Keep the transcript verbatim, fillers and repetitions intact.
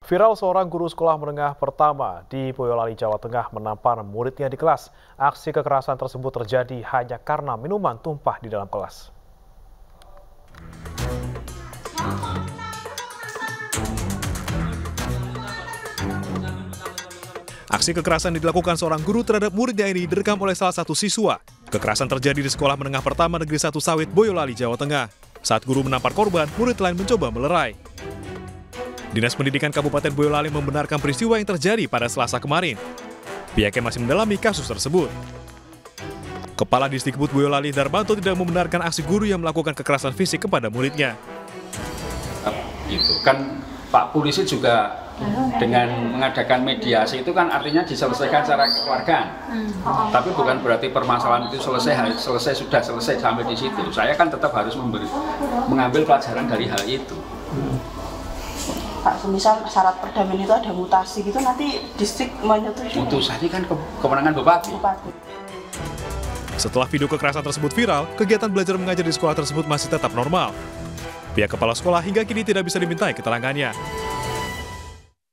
Viral seorang guru sekolah menengah pertama di Boyolali, Jawa Tengah menampar muridnya di kelas. Aksi kekerasan tersebut terjadi hanya karena minuman tumpah di dalam kelas. Aksi kekerasan yang dilakukan seorang guru terhadap muridnya ini direkam oleh salah satu siswa. Kekerasan terjadi di Sekolah Menengah Pertama Negeri satu Sawit, Boyolali, Jawa Tengah. Saat guru menampar korban, murid lain mencoba melerai. Dinas Pendidikan Kabupaten Boyolali membenarkan peristiwa yang terjadi pada Selasa kemarin. Pihaknya masih mendalami kasus tersebut. Kepala Disdikbud Boyolali, Darmanto, tidak membenarkan aksi guru yang melakukan kekerasan fisik kepada muridnya. Itu kan Pak Polisi juga dengan mengadakan mediasi itu kan artinya diselesaikan secara kekeluargaan. Hmm. Tapi bukan berarti permasalahan itu selesai, selesai sudah selesai sampai di situ. Saya kan tetap harus memberi, mengambil pelajaran dari hal itu. Hmm. Pak, misal syarat perdamaian itu ada mutasi gitu, nanti distrik menyetujui. Mutusanya kan ke kewenangan Bupati. Bupati. Setelah video kekerasan tersebut viral, kegiatan belajar mengajar di sekolah tersebut masih tetap normal. Pihak kepala sekolah hingga kini tidak bisa dimintai keterangannya.